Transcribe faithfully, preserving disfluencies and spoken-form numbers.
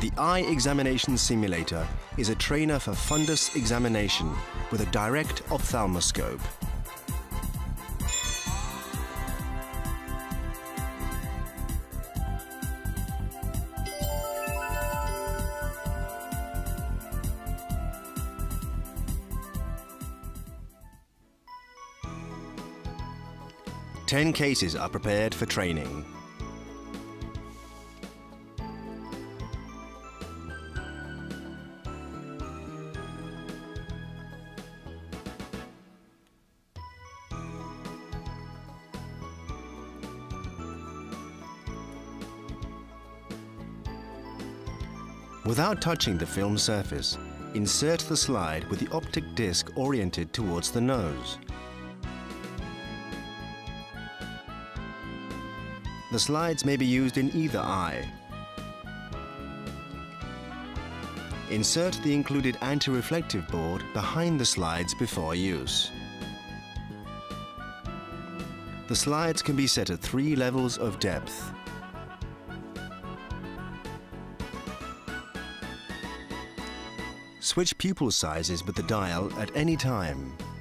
The eye examination simulator is a trainer for fundus examination with a direct ophthalmoscope. Ten cases are prepared for training. Without touching the film surface, insert the slide with the optic disc oriented towards the nose. The slides may be used in either eye. Insert the included anti-reflective board behind the slides before use. The slides can be set at three levels of depth. Switch pupil sizes with the dial at any time.